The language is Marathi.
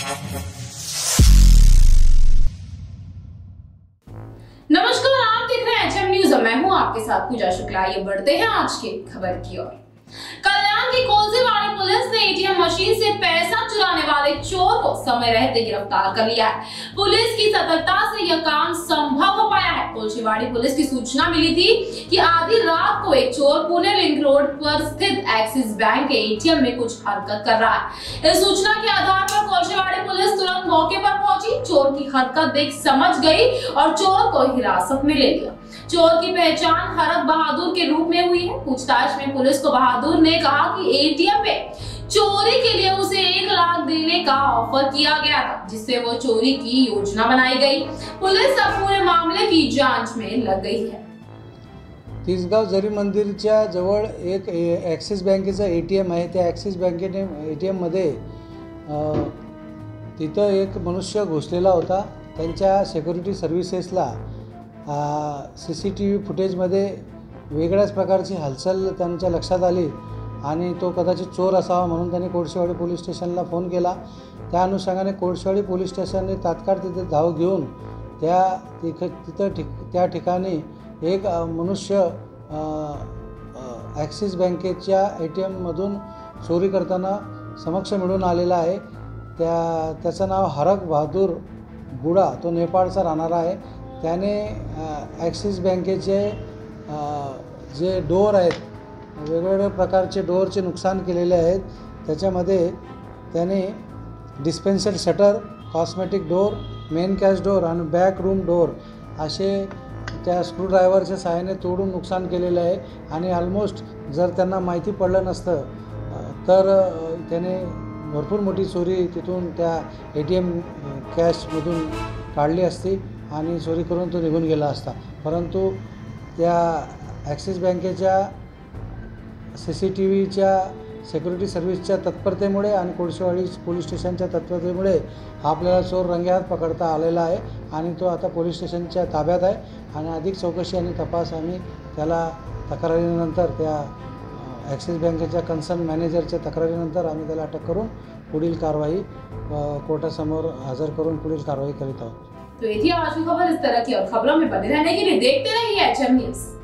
नमस्कार, आप देख रहे हैं एचएम न्यूज और मैं हूं आपके साथ पूजा शुक्ला। ये बढ़ते हैं आज की खबर की ओर। कल्याण की कोल्जीवाड़ी पुलिस ने एटीएम मशीन से पैसा चुराने वाले चोर को समय रहते गिरफ्तार कर लिया है। पुलिस की सतर्कता से यह काम संभव हो पाया है। कोल्जीवाड़ी पुलिस की सूचना मिली थी कि आधी रात को एक चोर पुणे लिंक रोड पर स्थित एक्सिस बैंक के एटीएम में कुछ हरकत कर रहा है। इस सूचना के आधार पर कोल्जीवाड़ी पुलिस तुरंत मौके पर पहुंची, चोर की हरकत देख समझ गई और चोर को हिरासत में ले लिया। चोर की पहचान हरक बहादुर के रूप में हुई है। पूछताछ में पुलिस को बहादुर ने कहा कि एटीएम में चोरी के लिए उसे 1 लाख देने का ऑफर किया गया था, जिससे वो चोरी की योजना बनाई गई। पुलिस अब पूरे मामले की जांच में लग गई है। तिसगाव जरी मंदिरच्या जवळ एक ॲक्सिस बँकेचा एटीएम आहे। त्या ॲक्सिस बँकेने एटीएम मध्ये तिथं एक मनुष्य घुसलेला होता। त्यांच्या सिक्युरिटी सर्व्हिसेसला CCTV फुटेजमध्ये वेगळ्याच प्रकारची हालचाल त्यांच्या लक्षात आली आणि तो कदाचित चोर असावा, म्हणून त्यांनी कोळशेवाडी पोलीस स्टेशनला फोन केला। त्या अनुषंगाने कोळशेवाडी पोलीस स्टेशनने तात्काळ तिथे धाव घेऊन त्या ठिकाणी एक मनुष्य ॲक्सिस बँकेच्या ATMमधून चोरी करताना समक्ष मिळून आलेला आहे। त्याचं नाव हरक बहादूर बुडा, तो नेपाळचा राहणारा आहे। त्याने ॲक्सिस बँकेचे जे डोअर आहेत, वेगवेगळ्या प्रकारचे डोअरचे नुकसान केलेले आहेत। त्याच्यामध्ये त्याने dispenser shutter, cosmetic door, main cash door आणि बॅक रूम डोअर असे त्या स्क्रूड्रायव्हरच्या सहाय्याने तोडून नुकसान केलेले आहे। आणि ऑलमोस्ट जर त्यांना माहिती पडलं नसतं तर त्याने भरपूर मोठी चोरी तिथून त्या ATM कॅशमधून काढली असती आणि चोरी करून तो निघून गेला असता। परंतु त्या ॲक्सिस बँकेच्या CCTVच्या सिक्युरिटी सर्व्हिसच्या तत्परतेमुळे आणि कोळशेवाडी पोलीस स्टेशनच्या तत्परतेमुळे आपल्याला चोर रंगेहात पकडता आलेला आहे आणि तो आता पोलीस स्टेशनच्या ताब्यात आहे। आणि अधिक चौकशी आणि तपास आम्ही त्याला तक्रारीनंतर त्या ॲक्सिस बँकेच्या कन्सर्न मॅनेजरच्या तक्रारीनंतर आम्ही त्याला अटक करून पुढील कारवाई कोर्टासमोर हजर करून पुढील कारवाई करीत आहोत। तो ये थी आज की खबर। इस तरह की और खबरों में बने रहने के लिए देखते रहिए एचएम न्यूज।